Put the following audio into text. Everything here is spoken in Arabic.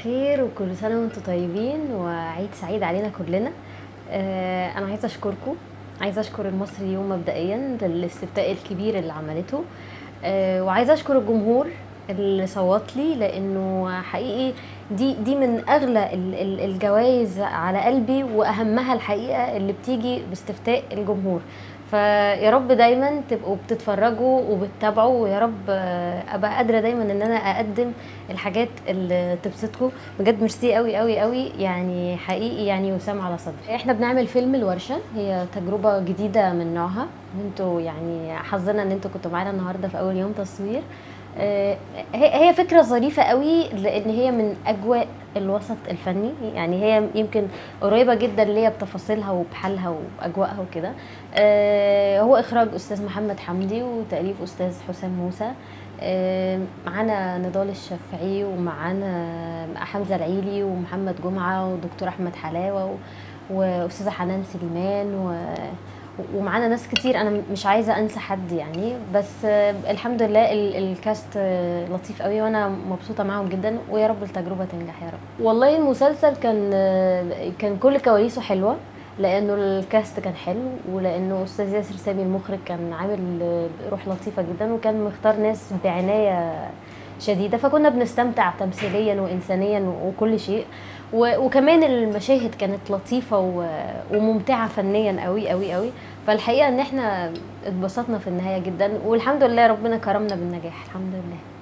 الخير وكل سنة وانتم طيبين وعيد سعيد علينا كلنا. انا عايزة اشكركم، عايزة اشكر المصري اليوم مبدئيا للاستفتاء الكبير اللي عملته. وعايزة اشكر الجمهور اللي صوت لي، لانه حقيقي دي من اغلى الجوائز على قلبي، واهمها الحقيقة اللي بتيجي باستفتاء الجمهور. فيا رب دايما تبقوا بتتفرجوا وبتتابعوا، ويا رب ابقى قادره دايما ان انا اقدم الحاجات اللي تبسطكم. بجد ميرسي قوي قوي قوي، يعني حقيقي يعني وسام على صدري. احنا بنعمل فيلم الورشه، هي تجربه جديده من نوعها. انتوا يعني حظنا ان انتوا كنتوا معانا النهارده في اول يوم تصوير. هي فكرة ظريفة قوي، لان هي من اجواء الوسط الفني، يعني هي يمكن قريبة جدا ليا بتفاصيلها وبحالها واجواءها وكده. هو اخراج استاذ محمد حمدي وتأليف استاذ حسام موسى. معانا نضال الشافعي، ومعانا حمزة العيلي ومحمد جمعة ودكتور احمد حلاوة واستاذة حنان سليمان ومعانا ناس كتير، انا مش عايزه انسى حد يعني، بس الحمد لله الكاست لطيف قوي، وانا مبسوطه معاهم جدا، ويا رب التجربه تنجح يا رب. والله المسلسل كان كل كواليسه حلوه، لانه الكاست كان حلو، ولانه استاذ ياسر سامي المخرج كان عامل روح لطيفه جدا، وكان مختار ناس بعنايه شديده، فكنا بنستمتع تمثيليا وانسانيا وكل شيء. وكمان المشاهد كانت لطيفه وممتعه فنيا قوي قوي قوي. فالحقيقه ان احنا اتبسطنا في النهايه جدا، والحمد لله ربنا كرمنا بالنجاح الحمد لله.